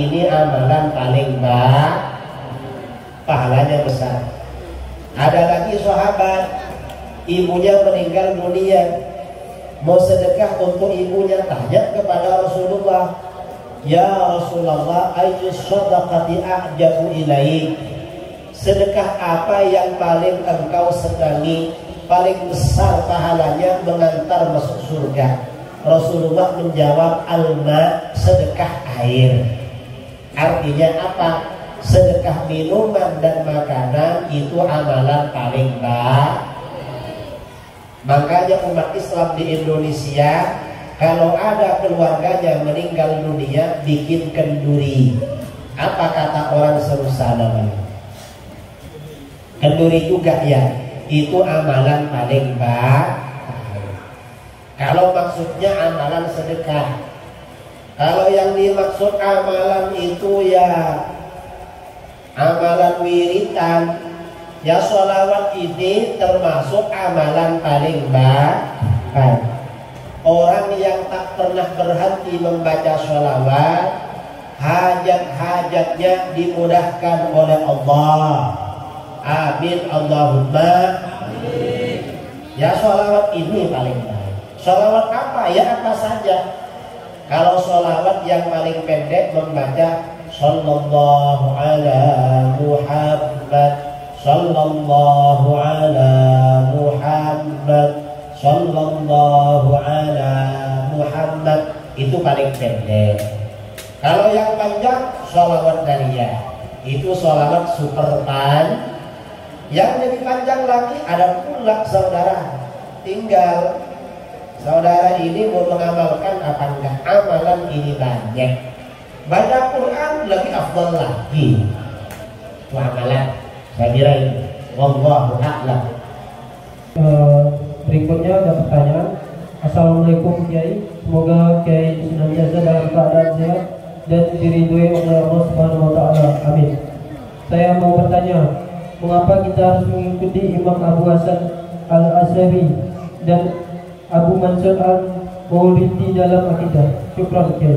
ini amalan paling pahalanya besar. Ada lagi sahabat, ibunya meninggal dunia, mau sedekah untuk ibunya, tanya kepada Rasulullah, ya Rasulullah, ayyu shadaqati a'jabu ilaik, sedekah apa yang paling engkau senangi, paling besar pahalanya mengantar masuk surga? Rasulullah menjawab, alma, sedekah air. Artinya apa? Sedekah minuman dan makanan itu amalan paling baik. Makanya umat Islam di Indonesia, kalau ada keluarganya meninggal dunia, bikin kenduri. Apa kata orang Serusana? Kenduri juga ya, itu amalan paling baik. Kalau maksudnya amalan sedekah. Kalau yang dimaksud amalan itu ya amalan wiritan, ya sholawat ini termasuk amalan paling baik. Orang yang tak pernah berhenti membaca sholawat, hajat-hajatnya dimudahkan oleh Allah. Amin Allahumma amin. Ya sholawat ini paling baik. Sholawat apa? Ya apa saja. Kalau sholawat yang paling pendek membaca sallallahu ala Muhammad, sallallahu ala Muhammad, sallallahu ala Muhammad, itu paling pendek. Kalau yang panjang sholawat dariyah, itu sholawat super pan. Yang lebih panjang lagi ada pula saudara, tinggal saudara ini mau mengamalkan apa enggak. Amalan ini banyak. Baca Quran lebih afdal lagi. Itu amalan. Saya kira ini. Wallahu a'lam. Berikutnya ada pertanyaan. Assalamualaikum Kiai. Semoga Kiai senantiasa dalam keadaan sehat dan diridhoi oleh Allah Subhanahu wa taala. Amin. Saya mau bertanya, mengapa kita harus mengikuti Imam Abu Hasan Al-Asy'ari dan Abu Mansur Al-Mauridi dalam akidah? Syukran Kiai.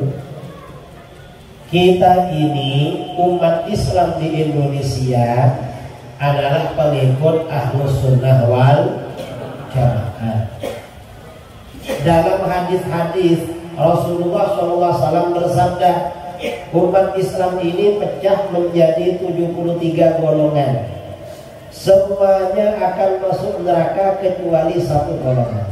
Kita ini umat Islam di Indonesia adalah pengikut Ahlus Sunnah wal Jamaah. Dalam hadis-hadis Rasulullah SAW bersabda, umat Islam ini pecah menjadi 73 golongan. Semuanya akan masuk neraka kecuali satu golongan.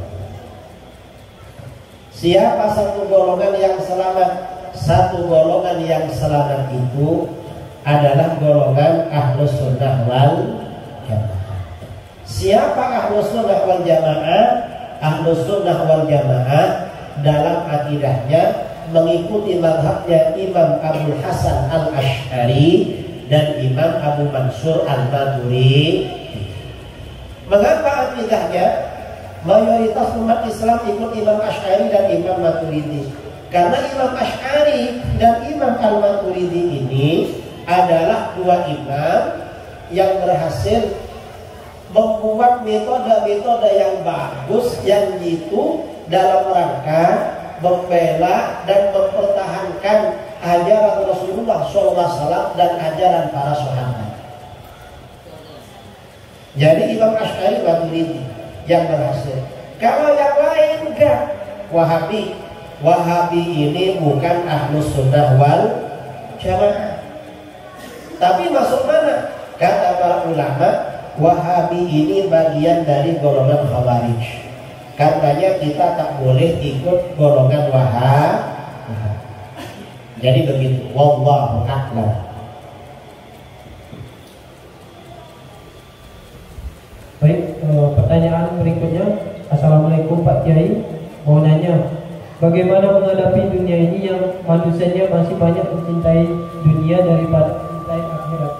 Siapa satu golongan yang selamat? Satu golongan yang selamat itu adalah golongan Ahlus Sunnah wal Jamaah. Siapa Ahlus Sunnah wal Jamaah? Ahlus Sunnah wal Jamaah dalam akidahnya mengikuti mazhabnya Imam Abu Hasan Al-Asy'ari dan Imam Abu Mansur Al-Maturidi. Mengapa akidahnya? Mayoritas umat Islam ikut Imam Asy'ari dan Imam Maturidi. Karena Imam Asy'ari dan Imam Al-Maturidi ini adalah dua imam yang berhasil membuat metode-metode yang bagus, yang itu dalam rangka membela dan mempertahankan ajaran Rasulullah SAW dan ajaran para sahabat. Jadi Imam Asy'ari Maturidi yang berhasil. Kalau yang lain enggak. Wahabi ini bukan Ahlus Sunnah wal Jamaah. Tapi masuk mana? Kata para ulama, Wahabi ini bagian dari golongan Khawarij. Karenanya kita tak boleh ikut golongan Wahabi. Jadi begitu. Wallahu a'lam. Baik, pertanyaan berikutnya. Assalamualaikum Pak Kiai. Mau nanya, bagaimana menghadapi dunia ini yang manusianya masih banyak mencintai dunia daripada mencintai akhirat?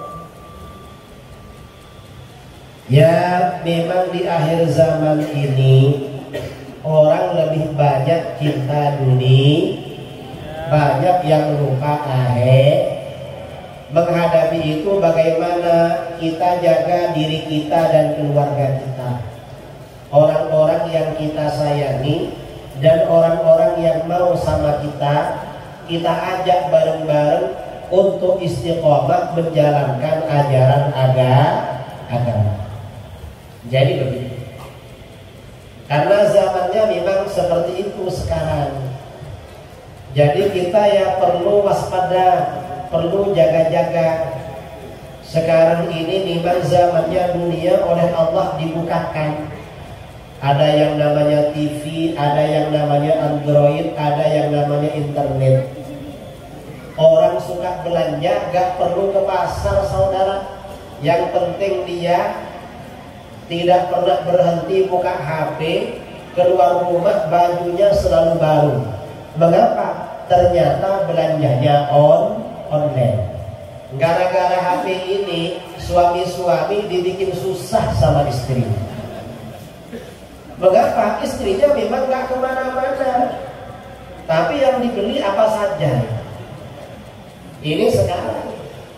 Ya, memang di akhir zaman ini orang lebih banyak cinta dunia, banyak yang lupa akhir. Menghadapi itu bagaimana kita jaga diri kita dan keluarga kita, orang-orang yang kita sayangi dan orang-orang yang mau sama kita ajak bareng-bareng untuk istiqomah menjalankan ajaran agama. Jadi begitu. Karena zamannya memang seperti itu sekarang. Jadi kita ya perlu waspada, perlu jaga-jaga. Sekarang ini memang zamannya dunia oleh Allah dibukakan. Ada yang namanya TV, ada yang namanya Android, ada yang namanya internet. Orang suka belanja gak perlu ke pasar saudara. Yang penting dia tidak pernah berhenti buka HP, keluar rumah bajunya selalu baru. Mengapa? Ternyata belanjanya online. Gara-gara HP ini suami-suami dibikin susah sama istrinya. Mengapa? Istrinya memang gak kemana-mana, tapi yang dibeli apa saja. Ini sekarang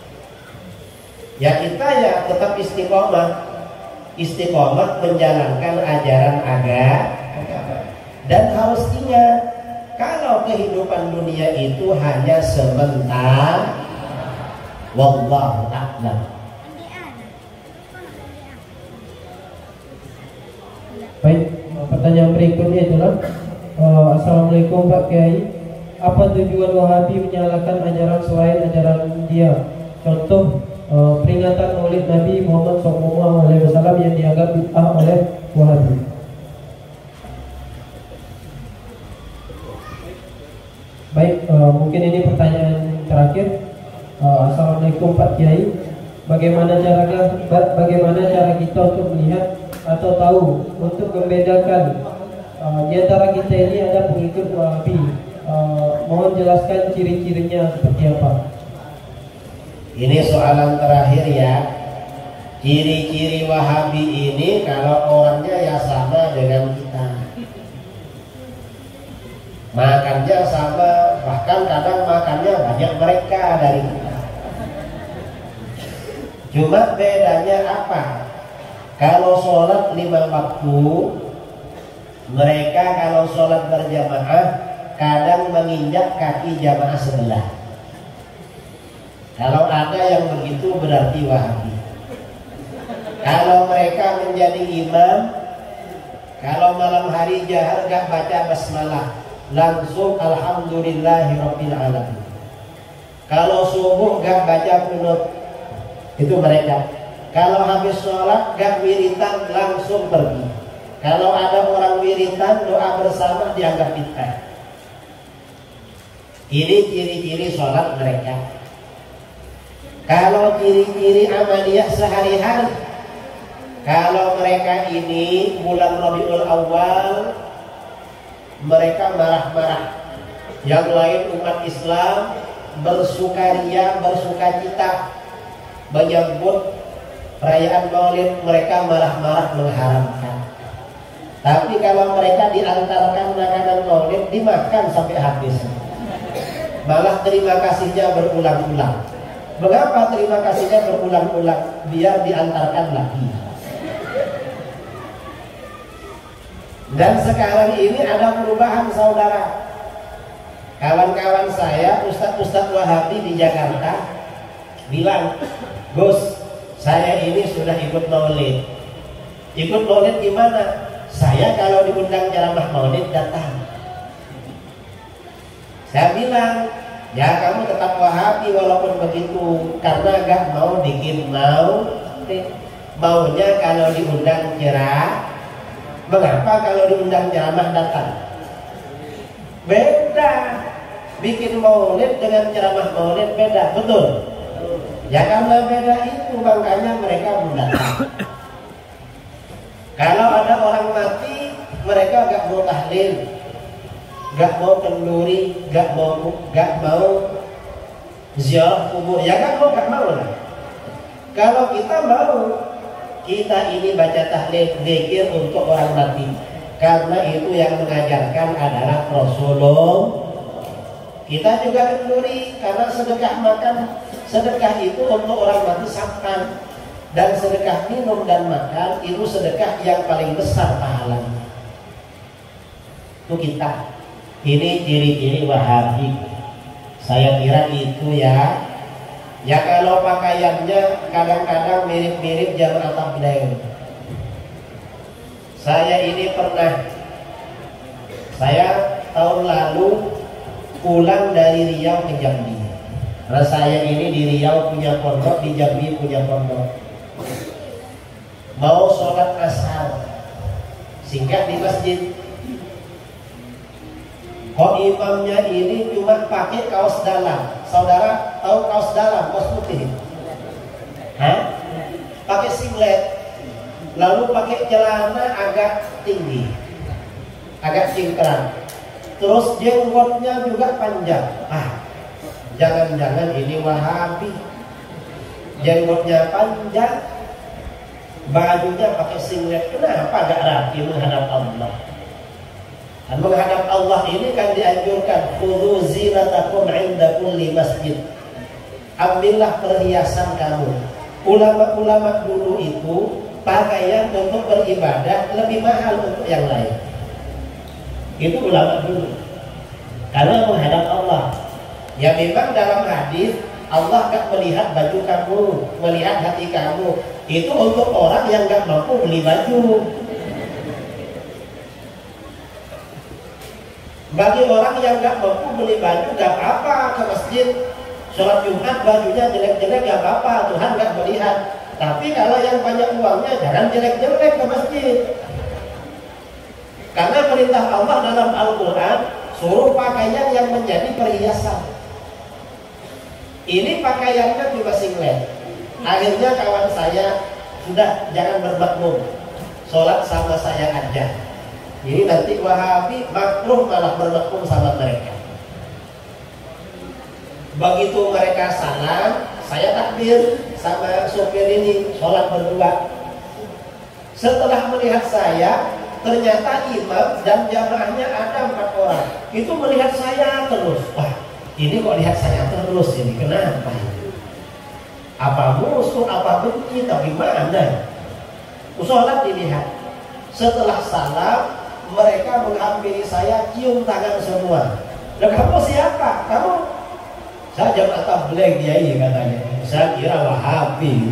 ya kita ya tetap istiqomah menjalankan ajaran agama. Dan harus ingat, kalau kehidupan dunia itu hanya sebentar. Wallahu a'lam. Baik, pertanyaan berikutnya itulah Assalamualaikum Pak Kiai, apa tujuan Wahabi menyalahkan ajaran selain ajaran dia? Contoh peringatan Maulid Nabi Muhammad SAW yang dianggap bid'ah oleh Wahabi. Baik, mungkin ini pertanyaan terakhir. Assalamualaikum Pak Kiai, bagaimana cara kita untuk melihat atau tahu untuk membedakan di antara kita ini ada pengikut Wahabi? Mohon jelaskan ciri-cirinya seperti apa? Ini soalan terakhir ya. Ciri-ciri Wahabi ini kalau orangnya ya sama dengan kita, makannya sama, bahkan kadang makannya banyak mereka dari kita. Cuma bedanya apa? Kalau sholat 5 waktu, mereka kalau sholat berjamaah kadang menginjak kaki jamaah sebelah. Kalau ada yang begitu berarti Wahabi. Kalau mereka menjadi imam, kalau malam hari jahar gak baca basmalah, langsung alhamdulillahirabbil alamin. Kalau subuh gak baca qunut, itu mereka. Kalau habis sholat gak wiritan, langsung pergi. Kalau ada orang wiritan doa bersama dianggap bid'ah. Ini ciri-ciri sholat mereka. Kalau ciri-ciri amaliyah sehari-hari, kalau mereka ini bulan Rabiul Awal mereka marah-marah. Yang lain umat Islam bersukaria, bersukacita menyambut perayaan Maulid, mereka marah-marah mengharamkan. Tapi kalau mereka diantarkan makanan Maulid, dimakan sampai habis. Malah terima kasihnya berulang-ulang. Mengapa terima kasihnya berulang-ulang? Biar diantarkan lagi. Dan sekarang ini ada perubahan saudara. Kawan-kawan saya, ustadz-ustadz Wahabi di Jakarta bilang, Gus, saya ini sudah ikut maulid. Ikut maulid gimana? Saya kalau diundang ceramah maulid datang. Saya bilang, ya kamu tetap Wahabi walaupun begitu, karena gak mau bikin maulid. Maunya kalau diundang ceramah. Mengapa kalau diundang ceramah datang? Beda. Bikin maulid dengan ceramah maulid beda, betul? Ya karena beda itu makanya mereka datang. Kalau ada orang mati, mereka gak mau tahlil, gak mau kenduri, gak mau ziarah kubur. Ya gak mau lah. Kalau kita mau, kita ini baca tahlil, zikir untuk orang mati, karena itu yang mengajarkan adalah Rasulullah. Kita juga kenduri karena sedekah makan. Sedekah itu untuk orang mati sampan. Dan sedekah minum dan makan itu sedekah yang paling besar pahalanya. Itu kita. Ini ciri-ciri Wahabi. Saya kira itu ya Ya kalau pakaiannya kadang-kadang mirip-mirip jamaah tabligh. Saya tahun lalu pulang dari Riau ke Jambi. Karena saya ini di Riau punya pondok, di Jambi punya pondok. Mau sholat asar, singkat di masjid. Kok imamnya ini cuma pakai kaos dalam? Saudara tahu kaos dalam, kaos putih? Hah? Pakai singlet, lalu pakai celana agak tinggi, agak cingkrang. Terus jenggotnya juga panjang. Jangan-jangan ini Wahabi. Jenggotnya panjang, bajunya pakai singlet. Kenapa gak rapi menghadap Allah? Dan menghadap Allah ini kan dianjurkan khudhu zinatakum 'inda kulli masjid. Ambillah perhiasan kamu. Ulama-ulama dulu itu pakaian untuk beribadah lebih mahal untuk yang lain. Itu ulama dulu. Karena menghadap Allah. Ya memang dalam hadis Allah gak melihat baju kamu, melihat hati kamu. Itu untuk orang yang gak mampu beli baju. Bagi orang yang gak mampu beli baju, gak apa-apa ke masjid. Sholat Jumat bajunya jelek-jelek gak apa-apa, Tuhan gak melihat. Tapi kalau yang banyak uangnya, jangan jelek-jelek ke masjid. Karena perintah Allah dalam Al-Quran suruh pakaian yang menjadi perhiasan. Ini pakaiannya cuma singlet. Akhirnya kawan saya sudah jangan bermakmum, sholat sama saya aja. Ini nanti Wahabi makruh malah bermakmum sama mereka. Begitu mereka salam, saya takbir sama sopir ini sholat berdua. Setelah melihat saya, ternyata imam dan jamaahnya ada 4 orang. Itu melihat saya terus. Wah, ini kok lihat saya terus ini, kenapa ini? Apa musuh, apa benci, atau gimana? Sholat dilihat. Setelah salam, mereka menghampiri saya, cium tangan semua. Loh, kamu siapa? Kamu? Saya jamaah tabligh Kiai katanya. Saya kira Wahabi.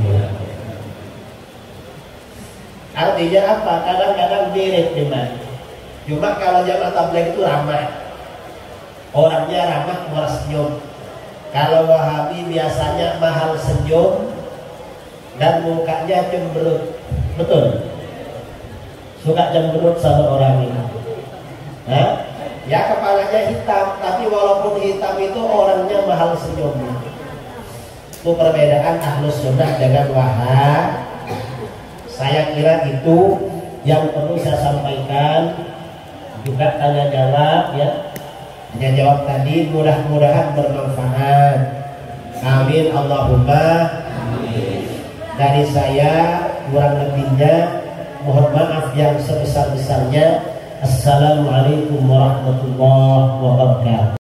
Artinya apa? Kadang-kadang mirip memang. Cuma kalau jamaah tabligh itu ramah. Orangnya ramah, murah senyum. Kalau Wahabi biasanya mahal senyum dan mukanya cemberut. Betul? Suka cemberut sama orang ini. Ya kepalanya hitam, tapi walaupun hitam itu orangnya mahal senyum. Itu perbedaan Ahlus Sunnah dengan Wahabi. Saya kira itu yang perlu saya sampaikan. Juga tanya jawab ya. Tanya jawab tadi mudah-mudahan bermanfaat. Amin Allahumma amin. Dari saya kurang lebihnya mohon maaf yang sebesar-besarnya. Assalamualaikum warahmatullahi wabarakatuh.